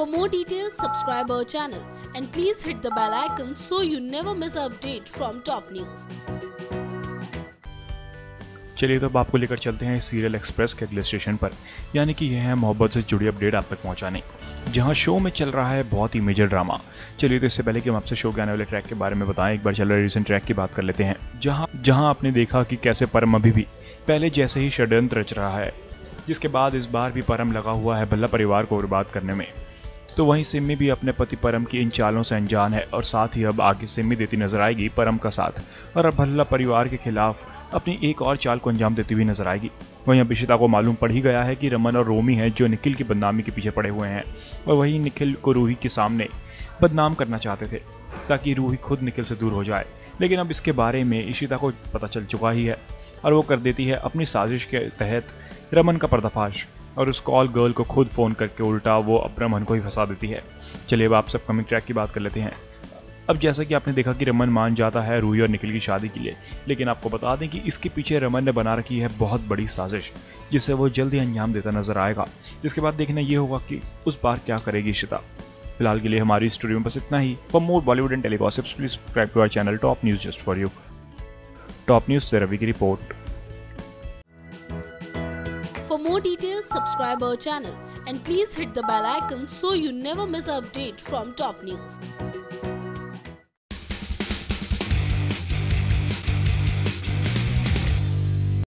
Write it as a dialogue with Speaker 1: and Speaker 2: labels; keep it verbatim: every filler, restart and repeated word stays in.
Speaker 1: For more details, subscribe our channel and please hit the bell icon so you never miss an update from top news.
Speaker 2: चलिए तो अब आपको लेकर चलते हैं सीरियल एक्सप्रेस के अगले स्टेशन पर, यानी कि यह है मोहब्बत से जुड़ी अपडेट आप तक पहुंचाने, जहां शो में चल रहा है बहुत ही मेजर ड्रामा। चलिए तो इससे पहले कि हम आपसे शो के आने वाले ट्रैक के बारे में बताएं, एक बार चल रहे रिसेंट ट्रैक की बात कर लेते हैं, जहां जहां आपने देखा कि कैसे परम अभी भी पहले जैसे ही षड्यंत्र रच रहा है, जिसके बाद इस बार भी परम लगा हुआ है भल्ला परिवार को बर्बाद करने में। तो वहीं सिम्मी भी अपने पति परम की इन चालों से अनजान है और साथ ही अब आगे सिम्मी देती नजर आएगी परम का साथ, और अब भल्ला परिवार के खिलाफ अपनी एक और चाल को अंजाम देती हुई नजर आएगी। वहीं अब इशिता को मालूम पड़ ही गया है कि रमन और रोमी हैं जो निखिल की बदनामी के पीछे पड़े हुए हैं, और वही निखिल को रूही के सामने बदनाम करना चाहते थे ताकि रूही खुद निखिल से दूर हो जाए। लेकिन अब इसके बारे में इशिता को पता चल चुका ही है और वो कर देती है अपनी साजिश के तहत रमन का पर्दाफाश, और उस कॉल गर्ल को खुद फोन करके उल्टा वो अब रमन को ही फंसा देती है। चलिए अब आप सब कमिंग ट्रैक की बात कर लेते हैं। अब जैसा कि आपने देखा कि रमन मान जाता है रूही और निखिल की शादी के लिए, लेकिन आपको बता दें कि इसके पीछे रमन ने बना रखी है बहुत बड़ी साजिश, जिसे वो जल्द ही अंजाम देता नजर आएगा, जिसके बाद देखना ये होगा कि उस बार क्या करेगी इशिता। फिलहाल के लिए हमारी स्टोरी में बस इतना ही। For more Bollywood and tele gossips please subscribe to our channel top news just for you. Top news से रवि की रिपोर्ट।
Speaker 1: For more details, subscribe our channel and please hit the bell icon so you never miss an update from top news.